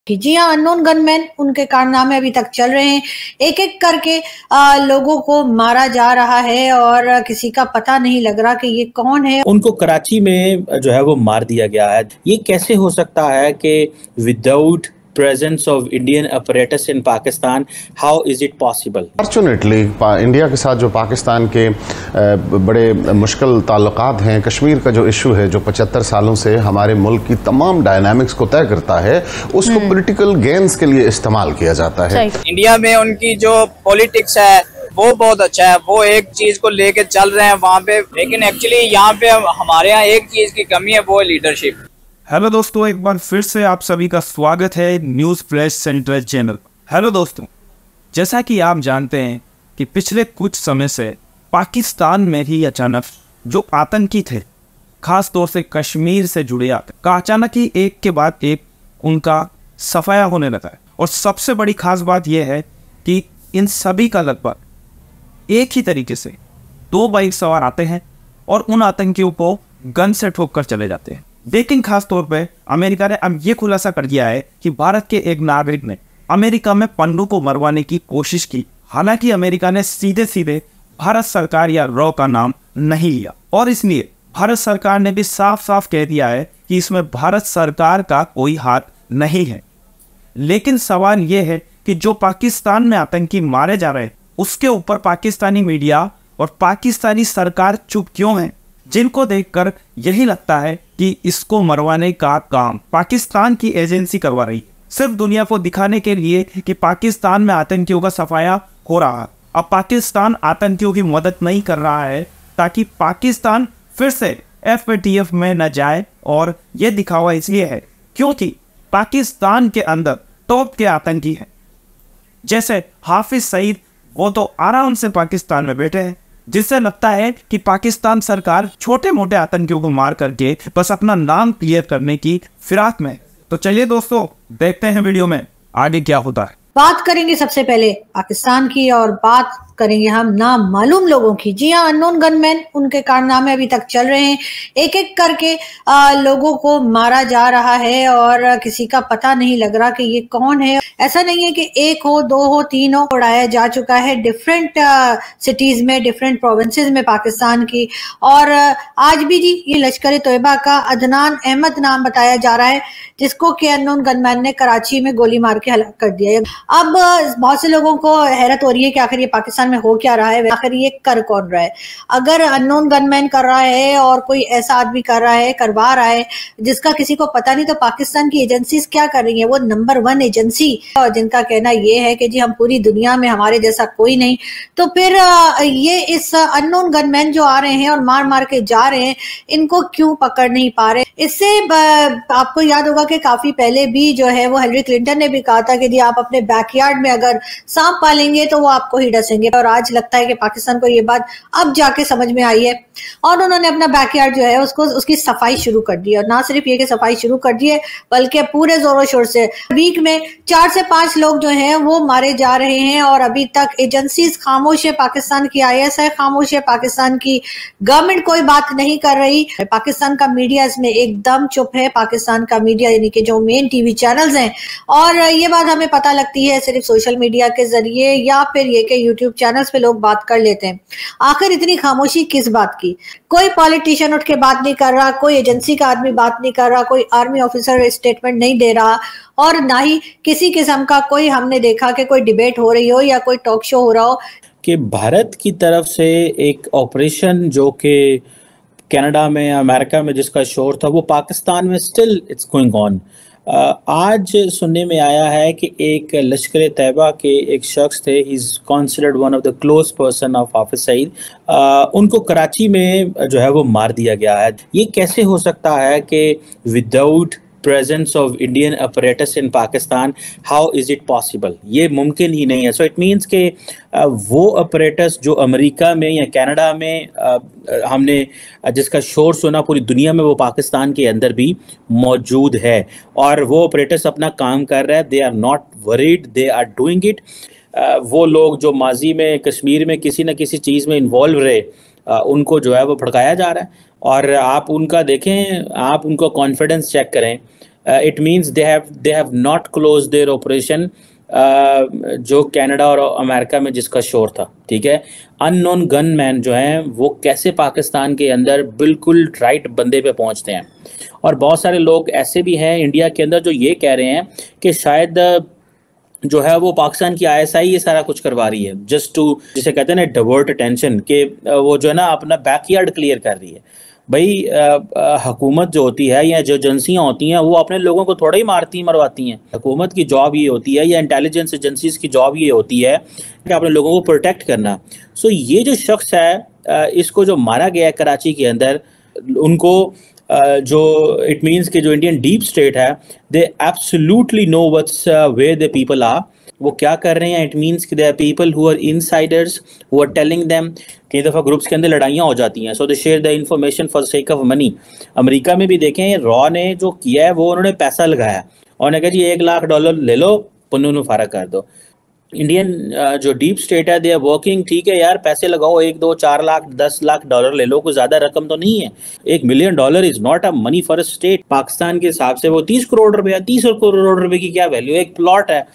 कि जी हाँ, unknown gunman उनके कारनामे अभी तक चल रहे हैं। एक एक करके लोगों को मारा जा रहा है और किसी का पता नहीं लग रहा कि ये कौन है। उनको कराची में जो है वो मार दिया गया है। ये कैसे हो सकता है कि without presence of Indian apparatus in Pakistan, how is it possible? Fortunately India के साथ जो पाकिस्तान के बड़े मुश्किल ताल्लुकात हैं, कश्मीर का जो इशू है जो 75 सालों से हमारे मुल्क की तमाम डायनामिक्स को तय करता है, उसको पॉलिटिकल गेन्स के लिए इस्तेमाल किया जाता है। इंडिया में उनकी जो पॉलिटिक्स है वो बहुत अच्छा है, वो एक चीज को लेके चल रहे हैं वहाँ पे, लेकिन एक्चुअली यहाँ पे हमारे यहाँ एक चीज की कमी है, वो है लीडरशिप। हेलो दोस्तों, एक बार फिर से आप सभी का स्वागत है news flash central channel. Hello दोस्तों, जैसा कि आप जानते हैं कि पिछले कुछ समय से पाकिस्तान में ही अचानक जो आतंकी थे, खास तौर से कश्मीर से जुड़े आतंक का अचानक ही एक के बाद एक उनका सफाया होने लगा है। और सबसे बड़ी खास बात यह है कि इन सभी का लगभग एक ही तरीके से 2 बाइक सवार आते हैं और उन आतंकियों को गन से ठोक कर चले जाते हैं। लेकिन खास तौर पे अमेरिका ने अब ये खुलासा कर दिया है कि भारत के एक नागरिक ने अमेरिका में पन्नू को मरवाने की कोशिश की। हालांकि अमेरिका ने सीधे सीधे भारत सरकार या रॉ का नाम नहीं लिया और इसलिए भारत सरकार ने भी साफ साफ कह दिया है कि इसमें भारत सरकार का कोई हाथ नहीं है। लेकिन सवाल यह है कि जो पाकिस्तान में आतंकी मारे जा रहे हैं उसके ऊपर पाकिस्तानी मीडिया और पाकिस्तानी सरकार चुप क्यों है, जिनको देखकर यही लगता है कि इसको मरवाने का काम पाकिस्तान की एजेंसी करवा रही है, सिर्फ दुनिया को दिखाने के लिए कि पाकिस्तान में आतंकियों का सफाया हो रहा है। अब पाकिस्तान आतंकियों की मदद नहीं कर रहा है ताकि पाकिस्तान फिर से FATF में न जाए, और यह दिखावा इसलिए है क्योंकि पाकिस्तान के अंदर टॉप के आतंकी हैं, जैसे हाफिज सईद। वो तो आराम से पाकिस्तान में बैठे हैं, जिससे लगता है कि पाकिस्तान सरकार छोटे मोटे आतंकियों को मार करके बस अपना नाम क्लियर करने की फिराक में। तो चलिए दोस्तों, देखते हैं वीडियो में आगे क्या होता है। बात करेंगे सबसे पहले पाकिस्तान की और बात करेंगे हम नामालूम लोगों की। जी हाँ, अननोन गनमैन उनके कारनामे अभी तक चल रहे हैं। एक एक करके लोगों को मारा जा रहा है और किसी का पता नहीं लग रहा कि ये कौन है। ऐसा नहीं है कि 1 हो 2 हो 3 हो, उड़ाया जा चुका है डिफरेंट सिटीज में, डिफरेंट प्रोविंसेस में पाकिस्तान की। और आज भी जी ये लश्कर तोयबा का अदनान अहमद नाम बताया जा रहा है, जिसको कि अननोन गनमैन ने कराची में गोली मार के हलाक कर दिया है। अब बहुत से लोगों को हैरत हो रही है कि आखिर ये पाकिस्तान में हो क्या रहा है, आखिर ये कर कौन रहा है। अगर अननोन गनमैन कर रहा है और कोई ऐसा आदमी कर रहा है, करवा रहा है जिसका किसी को पता नहीं, तो पाकिस्तान की एजेंसीज क्या कर रही है? वो नंबर 1 एजेंसी और जिनका कहना ये है कि जी हम पूरी दुनिया में हमारे जैसा कोई नहीं। तो फिर ये इस अननोन गनमैन जो आ रहे हैं और मार मार के जा रहे हैं, इनको क्यों पकड़ नहीं पा रहे? इससे आपको याद होगा कि काफी पहले भी जो है वो हिलरी क्लिंटन ने भी कहा था कि जी आप अपने बैकयार्ड में अगर सांप पालेंगे तो वो आपको ही डसेंगे। और आज लगता है कि पाकिस्तान को ये बात अब जाके समझ में आई है और उन्होंने अपना बैकयार्ड जो है उसकी सफाई शुरू कर दी। और ना सिर्फ ये कि सफाई शुरू कर दी है, बल्कि पूरे जोरों शोर से वीक में 4 से 5 लोग जो हैं वो मारे जा रहे हैं। और अभी तक एजेंसीज खामोश है, पाकिस्तान की ISI खामोश है, पाकिस्तान की गवर्नमेंट कोई बात नहीं कर रही, पाकिस्तान का मीडिया इसमें एकदम चुप है। पाकिस्तान का मीडिया यानी कि जो मेन TV चैनल्स हैं, और ये बात हमें पता लगती है सिर्फ सोशल मीडिया के जरिए या फिर ये कि YouTube चैनल्स पे लोग बात कर लेते हैं। आखिर इतनी खामोशी किस बात की? कोई पॉलिटिशियन उठ के बात नहीं कर रहा, कोई एजेंसी का आदमी बात नहीं कर रहा, कोई आर्मी ऑफिसर स्टेटमेंट नहीं दे रहा, और ना ही किसी किस्म का कोई हमने देखा कि कोई डिबेट हो रही हो या कोई टॉक शो हो रहा हो। कि भारत की तरफ से एक ऑपरेशन जो कि कनाडा में, अमेरिका में जिसका शोर था, वो पाकिस्तान में स्टिल इट्स गोइंग ऑन। आज सुनने में आया है कि एक लश्कर तैयबा के एक शख्स थे, he is considered one of the close person of Hafiz Saeed, उनको कराची में जो है वो मार दिया गया है। ये कैसे हो सकता है कि without presence of Indian apparatus in Pakistan, how is it possible? ये मुमकिन ही नहीं है। So it means कि वो apparatus जो अमेरिका में या कनाडा में हमने जिसका शोर सुना पूरी दुनिया में, वो पाकिस्तान के अंदर भी मौजूद है और वो apparatus अपना काम कर रहा है। They are not worried, they are doing it. वो लोग जो माजी में कश्मीर में किसी न किसी चीज़ में इन्वॉल्व रहे, उनको जो है वो भड़काया जा रहा है। और आप उनका देखें, आप उनका कॉन्फिडेंस चेक करें। It means they have not close their operation जो कनाडा और अमेरिका में जिसका शोर था, ठीक है। अननोन गनमैन जो हैं वो कैसे पाकिस्तान के अंदर बिल्कुल राइट बंदे पे पहुंचते हैं। और बहुत सारे लोग ऐसे भी हैं इंडिया के अंदर जो ये कह रहे हैं कि शायद जो है वो पाकिस्तान की ISI ये सारा कुछ करवा रही है, जस्ट टू, जिसे कहते हैं ना, डाइवर्ट अटेंशन, के वो जो है ना अपना बैकयार्ड क्लियर कर रही है। भाई हुकूमत जो होती है या जो एजेंसियाँ होती हैं वो अपने लोगों को थोड़ा ही मरवाती हैं। हुकूमत की जॉब ये होती है या इंटेलिजेंस एजेंसीज की जॉब ये होती है कि अपने लोगों को प्रोटेक्ट करना। सो ये जो शख्स है इसको जो मारा गया है कराची के अंदर, उनको जो इट मीन्स कि जो इंडियन डीप स्टेट है, they absolutely know what's where the people are, वो क्या कर रहे हैं। इट मीन्स कि they are people who are insiders who are telling them. कई दफ़ा ग्रुप्स के अंदर लड़ाइयाँ हो जाती हैं, so they share the information for sake of money. America में भी देखें, रॉ ने जो किया है वो उन्होंने पैसा लगाया और उन्होंने कहा जी $1,00,000 ले लो, पुन्नू फारा कर दो। इंडियन जो डीप स्टेट है दे आर वर्किंग, ठीक है यार, पैसे लगाओ, 1, 2, 4 लाख, $10 लाख ले लो, कोई ज्यादा रकम तो नहीं है। $1 million is not a money for a state. Pakistan के हिसाब से वो 30 करोड़ रुपया, 30 करोड़ रुपए की क्या वैल्यू, एक प्लॉट है।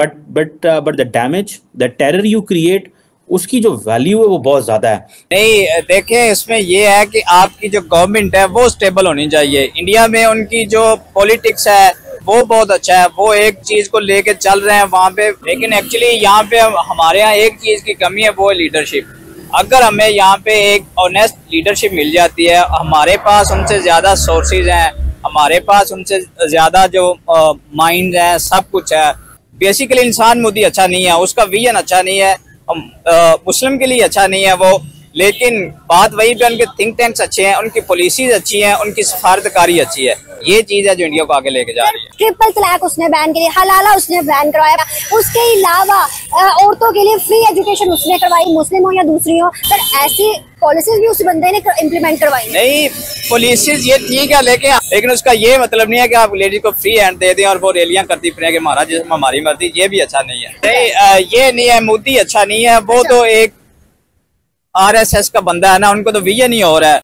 But the damage, the terror you create, उसकी जो वैल्यू है वो बहुत ज्यादा है। नहीं, देखें, इसमें ये है कि आपकी जो गवर्नमेंट है वो स्टेबल होनी चाहिए। इंडिया में उनकी जो पॉलिटिक्स है वो बहुत अच्छा है, वो एक चीज को लेके चल रहे हैं वहाँ पे, लेकिन एक्चुअली यहाँ पे हमारे यहाँ एक चीज की कमी है, वो है लीडरशिप। अगर हमें यहाँ पे एक ऑनेस्ट लीडरशिप मिल जाती है, हमारे पास उनसे ज्यादा सोर्सेज हैं, हमारे पास उनसे ज्यादा जो माइंड है, सब कुछ है। बेसिकली इंसान मोदी अच्छा नहीं है, उसका विजन अच्छा नहीं है, मुस्लिम के लिए अच्छा नहीं है वो, लेकिन बात वही पे उनके थिंक टैंक्स अच्छे हैं, उनकी पॉलिसीज अच्छी हैं, उनकी सफारतकारी अच्छी है। ये चीज है जो इंडिया को आगे लेके जा रही है। ट्रिपल तलाक उसने बैन करी, हलाला उसने बैन करवाया, उसके अलावा औरतों के लिए फ्री एजुकेशन उसने करवाई, मुस्लिम हो या दूसरी हो। सर ऐसी पॉलिसीज भी उस बंदे ने इम्प्लीमेंट करवाई। नहीं, पॉलिसीज ये ठीक है, लेकिन उसका ये मतलब नहीं है कि आप लेडीज को फ्री हैंड दे दें और वो रैलियां करती फिरें कि महाराज जिसमें हमारी मर्जी। ये भी अच्छा नहीं है। नहीं, ये नहीं है, मोदी अच्छा नहीं है, वो तो एक RSS का बंदा है ना, उनको तो विजन ही हो रहा है।